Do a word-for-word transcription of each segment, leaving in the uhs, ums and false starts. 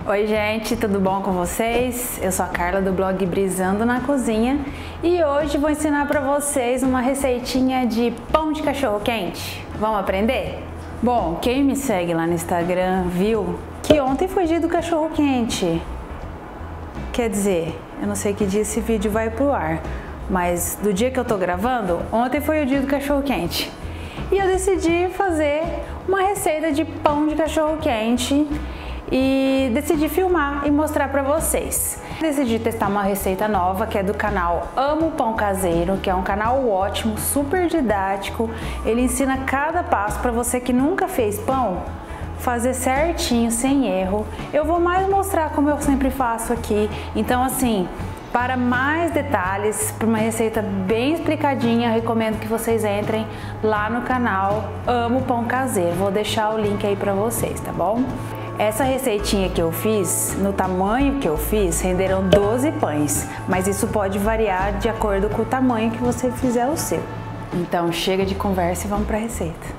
Oi gente, tudo bom com vocês? Eu sou a Carla do blog Brisando na Cozinha e hoje vou ensinar para vocês uma receitinha de pão de cachorro quente. Vamos aprender? Bom, quem me segue lá no Instagram viu que ontem foi dia do cachorro quente. Quer dizer, eu não sei que dia esse vídeo vai pro ar, mas do dia que eu tô gravando, ontem foi o dia do cachorro quente. E eu decidi fazer uma receita de pão de cachorro quente e decidi filmar e mostrar pra vocês. Decidi testar uma receita nova que é do canal Amo Pão Caseiro, que é um canal ótimo, super didático. Ele ensina cada passo para você que nunca fez pão fazer certinho, sem erro. Eu vou mais mostrar como eu sempre faço aqui. Então assim, para mais detalhes, para uma receita bem explicadinha, recomendo que vocês entrem lá no canal Amo Pão Caseiro. Vou deixar o link aí para vocês, tá bom? Essa receitinha que eu fiz, no tamanho que eu fiz, renderam doze pães, mas isso pode variar de acordo com o tamanho que você fizer o seu. Então chega de conversa e vamos para a receita.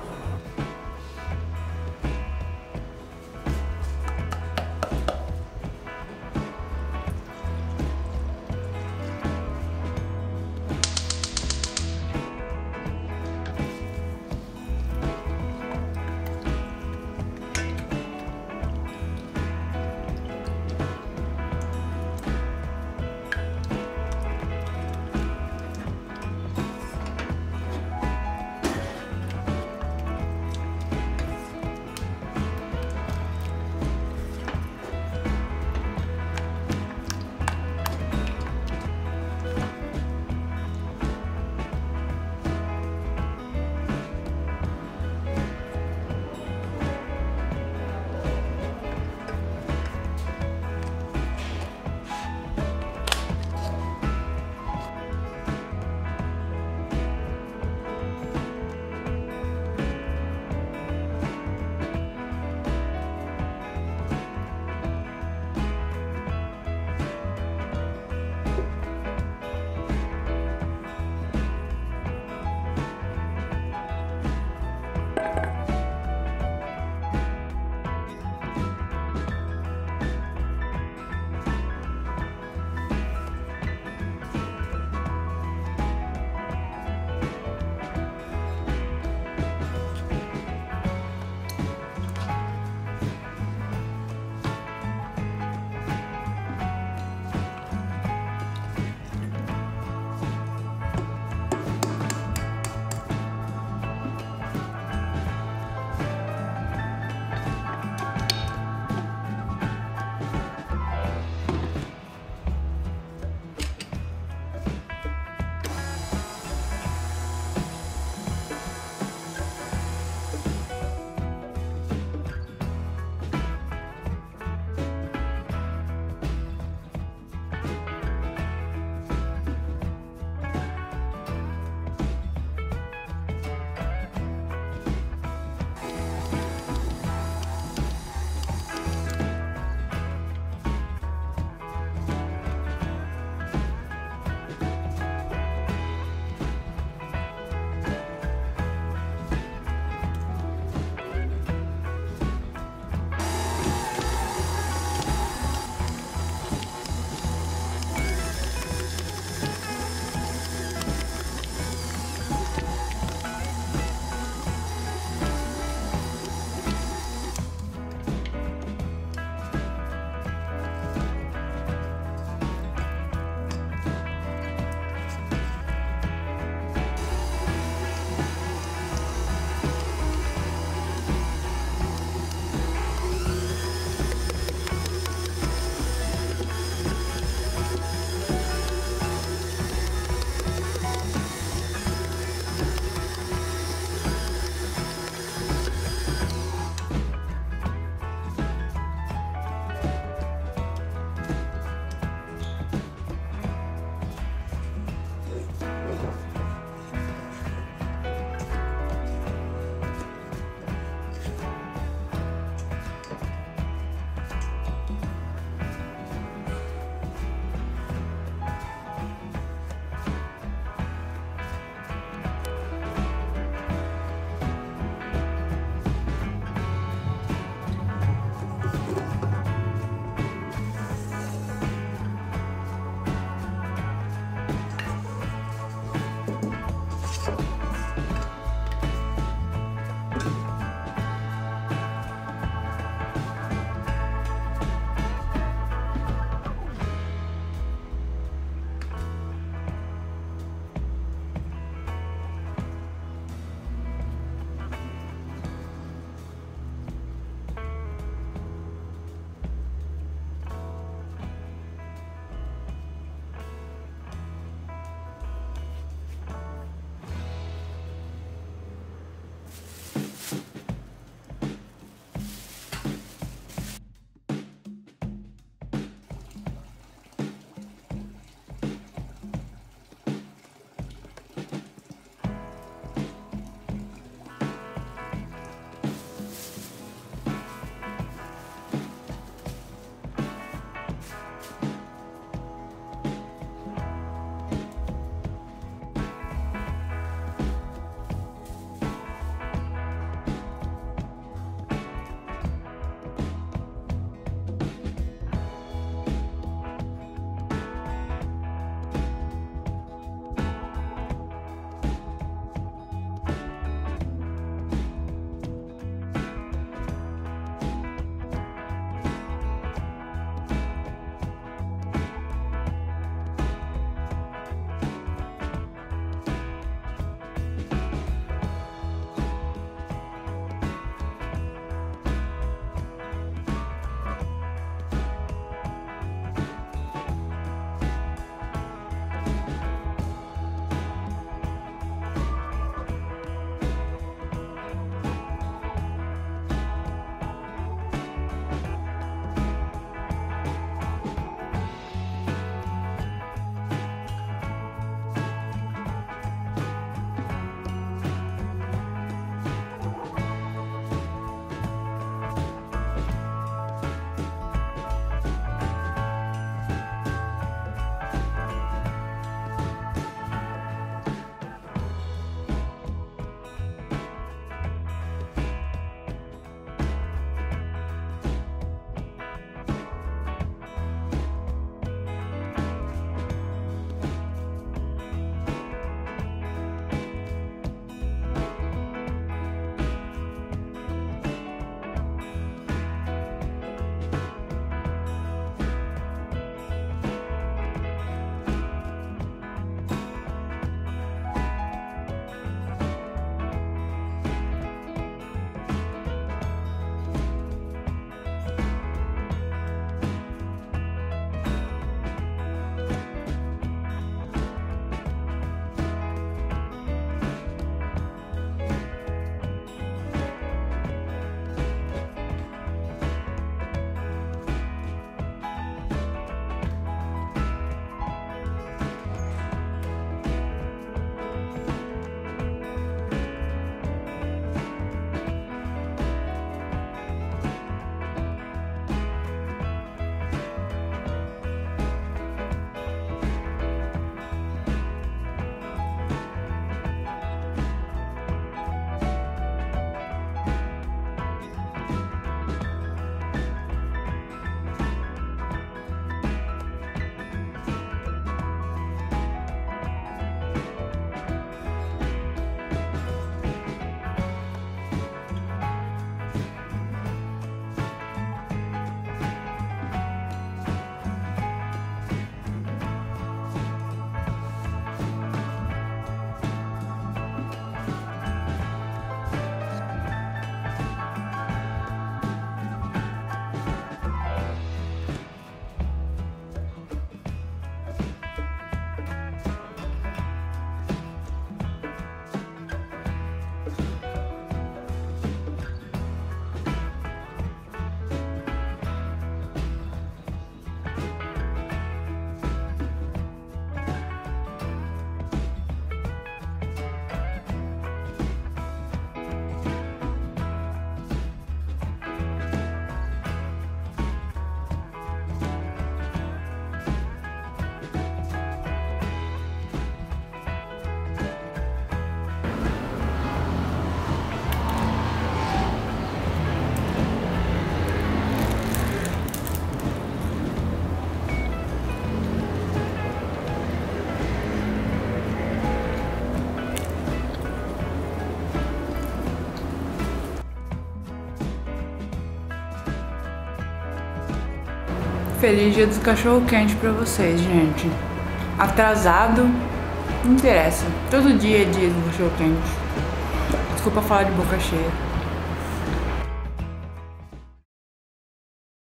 feliz dia do cachorro quente pra vocês, gente. Atrasado, não interessa. Todo dia é dia do cachorro quente. Desculpa falar de boca cheia.